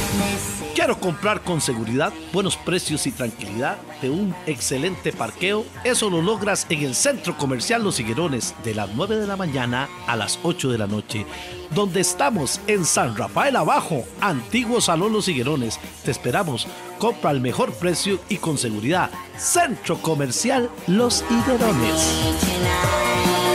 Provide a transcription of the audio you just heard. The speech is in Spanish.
Quiero comprar con seguridad, buenos precios y tranquilidad de un excelente parqueo. Eso lo logras en el Centro Comercial Los Higuerones de las 9 de la mañana a las 8 de la noche, donde estamos en San Rafael Abajo, antiguo Salón Los Higuerones. Te esperamos. Compra al mejor precio y con seguridad. Centro Comercial Los Higuerones.